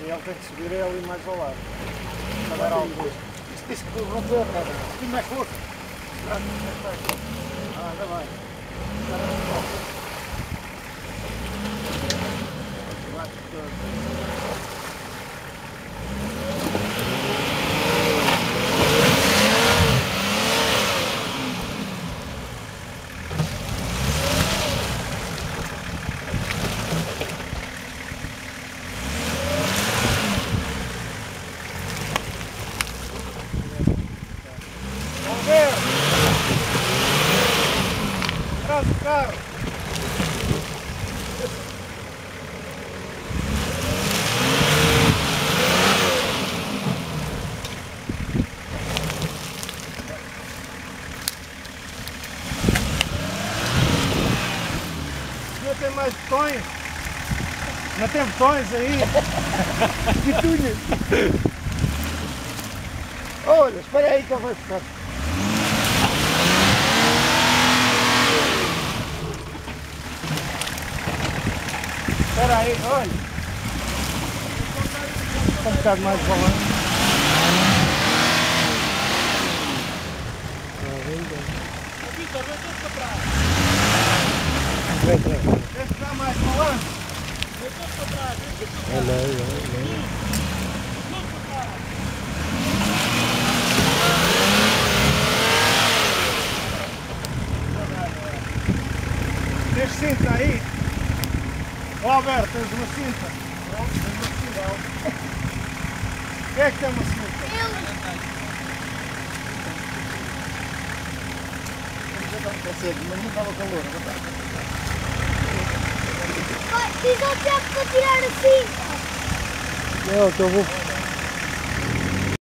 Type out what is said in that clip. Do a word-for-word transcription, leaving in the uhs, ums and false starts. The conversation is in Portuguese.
ele tem que subir ali mais ao lado. Para dar algo. Isto disse que rompeu a pedra. Tem mais força. Ah, ainda bem. Atrás do carro! Não tem mais botões? Não tem botões aí? Que tunhas! Olha, espera aí que eu vou ficar. Espera aí, olha. Está um bocado mais balanço. Vitor, vem todo para trás. Vem, vem. Deixa dar mais balanço. Vem todo para trás. Olha aí, olha aí. Todo para trás. Tens cinta aí? Ó Alberto, tens uma cinta? Não, tens uma cinta. Quem é que tem uma cinta? Eu! Mas não estava calor, não estava? Diz ao Tiago para tirar a cinta! Não, então vou...